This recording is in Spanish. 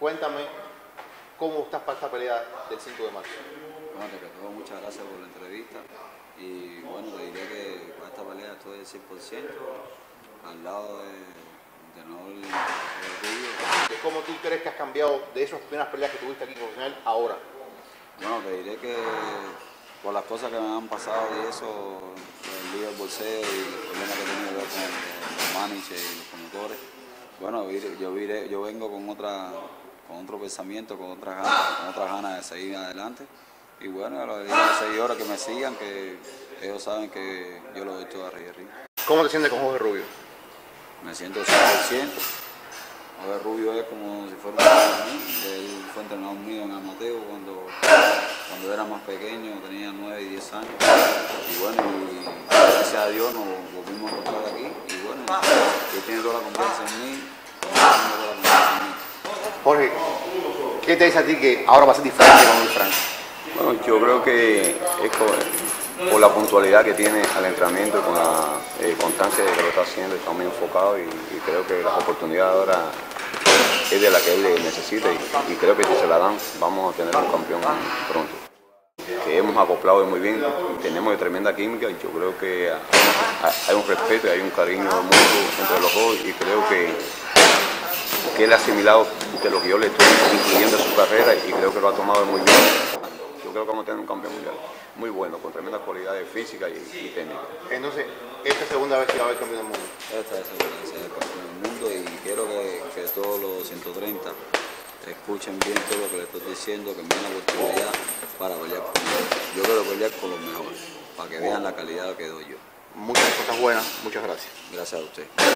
Cuéntame cómo estás para esta pelea del 5 de marzo. Bueno, te todo, muchas gracias por la entrevista y bueno, te diré que para esta pelea estoy al 100% al lado de Noel Rubio. ¿Cómo tú crees que has cambiado de esas primeras peleas que tuviste aquí profesional ahora? Bueno, te diré que por las cosas que me han pasado y eso, el lío del bolseo y el problema que he tenido yo con los managers y los promotores, bueno, yo vengo con otro pensamiento, con otras ganas de seguir adelante. Y bueno, a los seguidores que me sigan, que ellos saben que yo lo doy todo a Rey. ¿Cómo te sientes con Jorge Rubio? Me siento 100%. Jorge Rubio es como si fuera un hijo de mí. Él fue entrenador mío en Amateo cuando era más pequeño, tenía 9 y 10 años. Y bueno, gracias a Dios nos volvimos a encontrar aquí. Y bueno, él tiene toda la confianza en mí. Jorge, ¿qué te dice a ti que ahora va a ser diferente con el Frank? Bueno, yo creo que es por la puntualidad que tiene al entrenamiento y con la constancia de que lo está haciendo, está muy enfocado y creo que las oportunidades ahora es de la que él necesita y creo que si se la dan vamos a tener un campeón pronto. Que hemos acoplado muy bien, tenemos tremenda química y yo creo que hay un respeto y hay un cariño mutuo entre los dos y creo que él ha asimilado de lo que yo le estoy incluyendo en su carrera y creo que lo ha tomado muy bien. Yo creo que vamos a tener un campeón mundial muy bueno, con tremendas cualidades físicas y técnicas. Entonces, esta es segunda vez que va a haber campeón del mundo. Esta es la segunda vez que va a haber campeón del mundo y quiero que todos los 130 escuchen bien todo lo que les estoy diciendo, que me den la oportunidad para pelear conmigo. Yo quiero pelear con los mejores, para que vean la calidad que doy yo. Muchas cosas buenas, muchas gracias. Gracias a usted.